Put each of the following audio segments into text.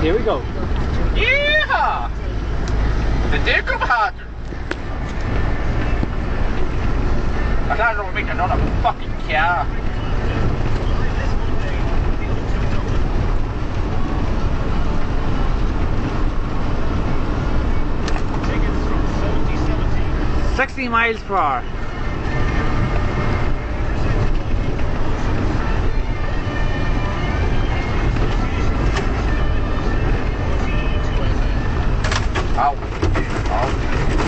Here we go. Yeah! The Dick of Hodger. I thought I was making another fucking car. Tickets from 70/70. 60 miles per hour. Ow. Ow.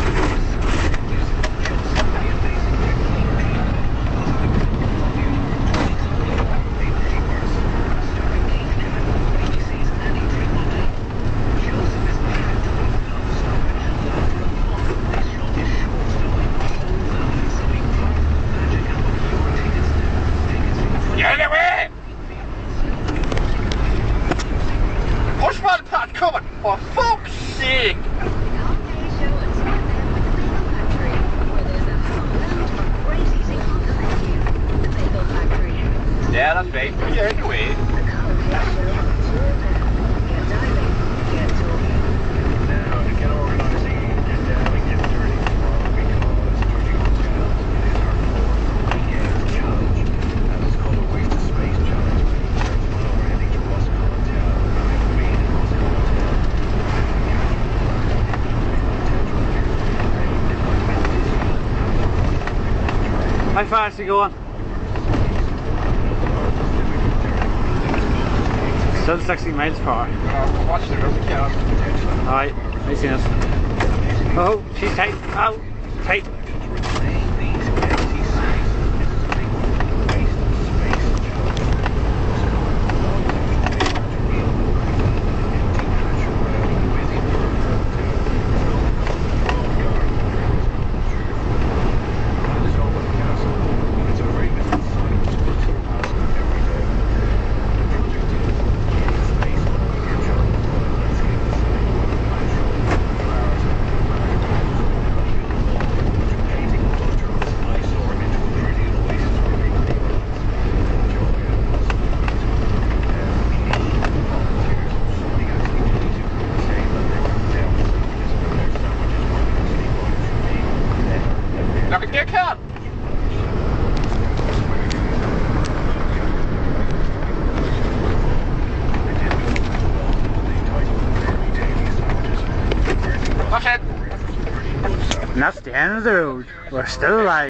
Get away! Pushman part coming, for fuck's sake! Yeah, that's right. Yeah, anyway. How fast are you going? Still 60 miles per hour. Watch the road, car. Alright, I see this. Oh, she's tight. Oh, tight. Look at your car. That's it. And that's the end of the road. We're still alive.